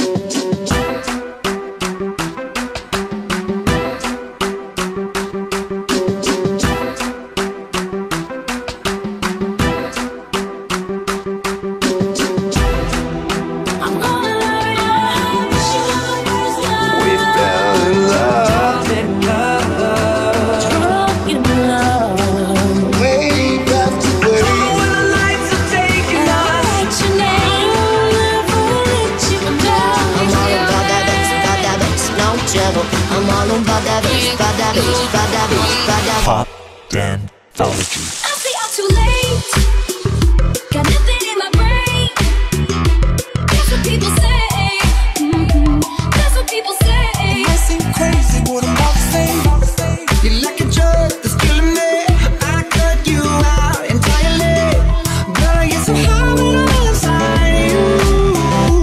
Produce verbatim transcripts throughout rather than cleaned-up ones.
Pop Danthology. I say I'm too late. Got nothing in my brain. That's what people say. Mm-hmm. That's what people say. I seem crazy, what I'm about to say. You're like a drug that's killing me. I cut you out entirely. But I get so high when I'm inside you.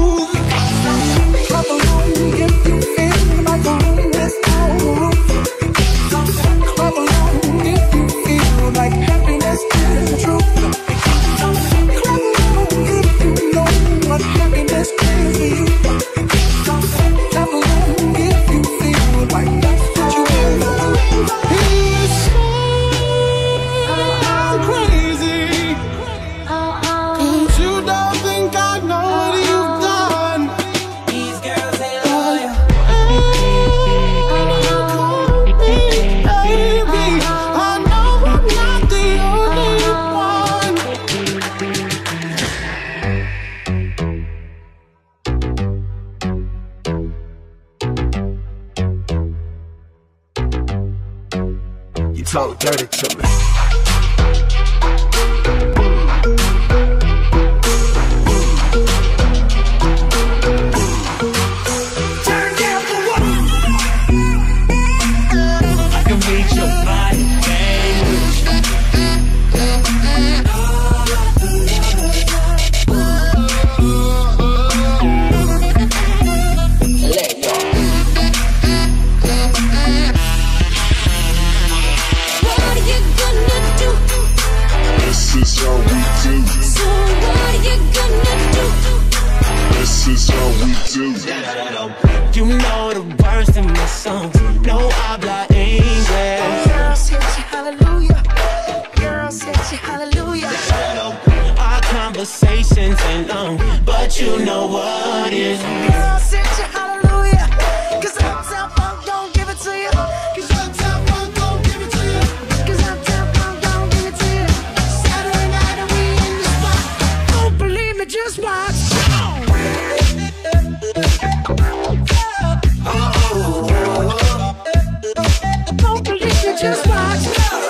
Clap along if you feel like the room is out. Clap along if you feel like happiness is the truth. Clap along if you know what happiness is to you. Clap along if you feel like that's what you want. He's so crazy. And you don't think I know what you've done. These girls ain't loyal. Baby, I know I'm not the only one. You talk dirty to me. Turn down for what? I can read your body What are you gonna do? This is how we do. So what are you gonna do? This is how we do. You know the words in my songs. No habla English. Girl, said you hallelujah. Girl, said you hallelujah. Our conversations ain't long, but you know what is. Girl, said you hallelujah. Cause Uptown Funk don't give it to you. Cause Uptown Funk don't give it to you. Cause Uptown Funk don't give it to you. Saturday night and we in the spot. Don't believe me, just watch. Don't believe me, just watch.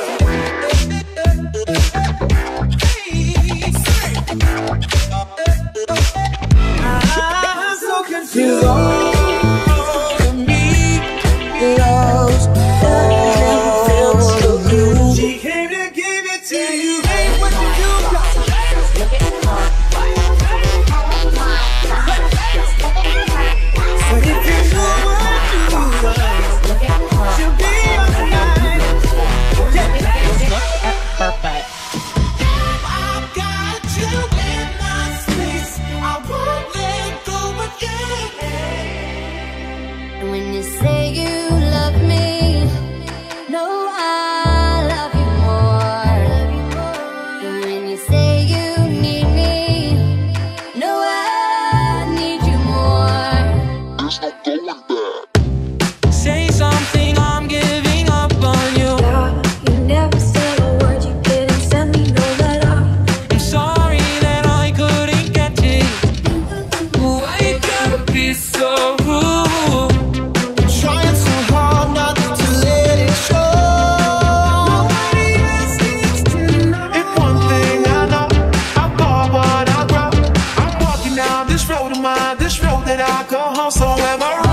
I'm so confused. For me, love's all for you. She came to give it to you. Hey, what you do? But if you know what you want, she'll be on the line. I've got you in my space. I won't let go again. When you say you love me, no, I love you more. And when you say you need me, no, I need you more. There's no going back. Say something, I'm giving up on you. You never said a word, you didn't send me no letter. I'm sorry that I couldn't get to you. Why you gotta be so rude? Trying so hard not to let it show. Nobody else needs to know. If one thing I know, I fall but I grow. I'm walking down this road of mine, this road that I go home. So am I right?